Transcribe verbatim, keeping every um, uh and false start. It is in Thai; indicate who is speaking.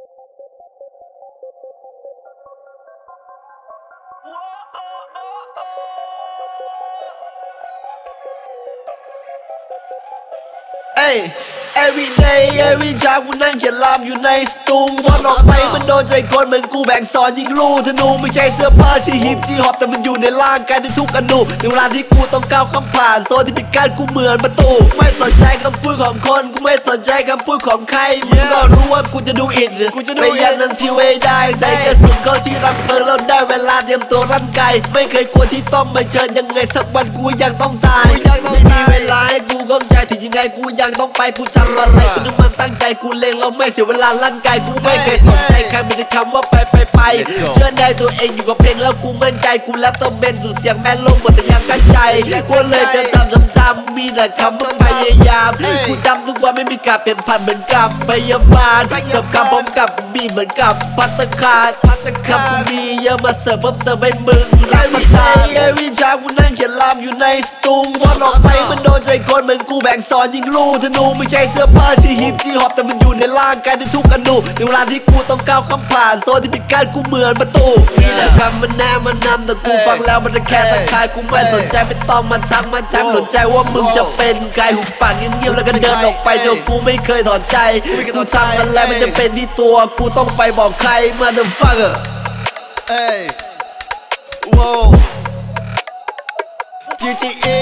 Speaker 1: เอ้ย every day every time กูนั่งเขียนลามอยู่ในสตูวันออกไปมันโดนใจคนเหมือนกูแบ่งสอนยิงลูกธนูไม่ใช่เสื้อผ้าที่ฮิปที่ฮอปแต่มันอยู่ในร่างกายในทุกอนุในเวลาที่กูต้องก้าวข้ามผ่านโซนที่ปิดกั้นกูเหมือนประตูไม่สนใจคำพูดของคนกูไม่สนใจคำพูดของใครมึงก็รู้ว่ากูจะดูอิดไปยันนั้นชีวิตได้ใส่กระสุนเข้าที่รังเพลิงแล้วได้เวลาเตรียมตัวรันไกไม่เคยกลัวที่ต้องมาเชิญยังไงสักวันกูยังต้องตายไม่มีเวลาให้กูก้องใจที่ยังไงกูยังต้องไปกูทำอะไรกูนึกมันตั้งใจกูเล็งแล้วไม่เสียเวลาลั่นไกกูไม่เคยสนใจใครมีแต่คำว่าไปไปไปเชื่อได้ตัวเองอยู่กับเพลงแล้วกูมั่นใจกูแรปต้องเป็นสุดเสียงแม่ลงหมดแต่ยังกั้นใจกูเลยเดินจำจำจำมีแต่คำว่าพยายามกูจำทุกวันไม่มีการเปลี่ยนผ่านเหมือนกับพยาบาลเสิร์ฟคำพร้อมกับบีเหมือนกับพัตตาคารพัตตาคารกูมีเยอะมาเสิร์ฟเพิ่มเติมให้มึงรับประทานเอวิชากูนั่งเขียนลามอยู่ในสตูวันออกไปมันโดนใจคนเหมือนกูแบ่งสอนยิงลูกธนูไม่ใช่เสื้อผ้าที่ฮิปที่ฮอปแต่มันอยู่ในร่างกายในทุกอนุในเวลาที่กูต้องก้าวข้ามผ่านโซนที่ปิดกั้นกูเหมือนประตูมีแต่คำมันแน่มันนำแต่กูฟังแล้วมันแค่ตะคายกูไม่สนใจไม่ต้องมาทักมาถามสนใจว่ามึงจะเป็นใครหุบปากเงียบๆแล้วก็เดินออกไปโดยกูไม่เคยถอดใจกูทำอะไรมันจะเป็นที่ตัวกูต้องไปบอกใคร motherfucker
Speaker 2: เอ้ย wow จี จี อี